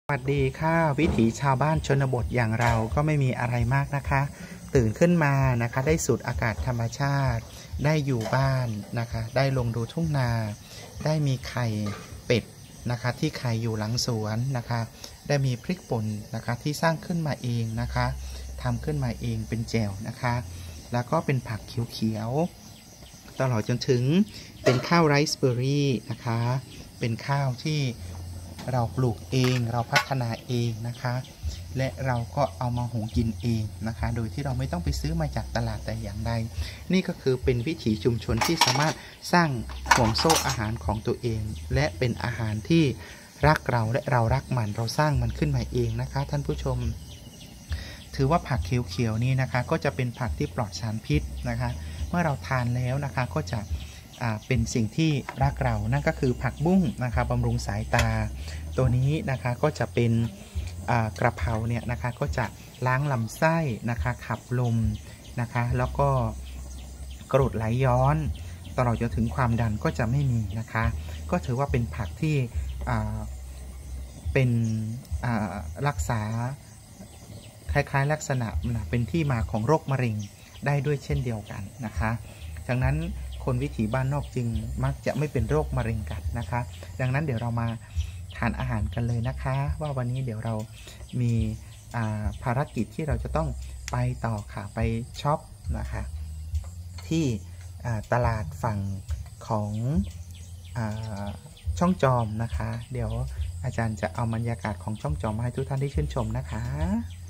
สวัสดีค่ะวิถีชาวบ้านชนบทอย่างเราก็ไม่มีอะไรมากนะคะตื่นขึ้นมานะคะได้สูดอากาศธรรมชาติได้อยู่บ้านนะคะได้ลงดูทุ่งนาได้มีไข่เป็ดนะคะที่ไข่อยู่หลังสวนนะคะได้มีพริกป่นนะคะที่สร้างขึ้นมาเองนะคะทำขึ้นมาเองเป็นแจ่วนะคะแล้วก็เป็นผักเขียวๆตลอดจนถึงเป็นข้าวไรซ์เบอร์รี่นะคะเป็นข้าวที่เราปลูกเองเราพัฒนาเองนะคะและเราก็เอามาหุงกินเองนะคะโดยที่เราไม่ต้องไปซื้อมาจากตลาดแต่อย่างใดนี่ก็คือเป็นวิถีชุมชนที่สามารถสร้างห่วงโซ่อาหารของตัวเองและเป็นอาหารที่รักเราและเรารักมันเราสร้างมันขึ้นมาเองนะคะท่านผู้ชมถือว่าผักเขียวๆนี่นะคะก็จะเป็นผักที่ปลอดสารพิษนะคะเมื่อเราทานแล้วนะคะก็จะเป็นสิ่งที่รักเรานั่นก็คือผักบุ้งนะคะบำรุงสายตาตัวนี้นะคะก็จะเป็นกระเพราเนี่ยนะคะก็จะล้างลำไส้นะคะขับลมนะคะแล้วก็กรดไหลย้อนตลอดจนถึงความดันก็จะไม่มีนะคะก็ถือว่าเป็นผักที่เป็นรักษาคล้ายๆลักษณะเป็นที่มาของโรคมะเร็งได้ด้วยเช่นเดียวกันนะคะดังนั้นคนวิถีบ้านนอกจึงมักจะไม่เป็นโรคมะเร็งกันนะคะดังนั้นเดี๋ยวเรามาทานอาหารกันเลยนะคะว่าวันนี้เดี๋ยวเรามีภารกิจที่เราจะต้องไปต่อค่ะไปช็อปนะคะที่ตลาดฝั่งของช่องจอมนะคะเดี๋ยวอาจารย์จะเอาบรรยากาศของช่องจอมมาให้ทุกท่านได้ชื่นชมนะคะ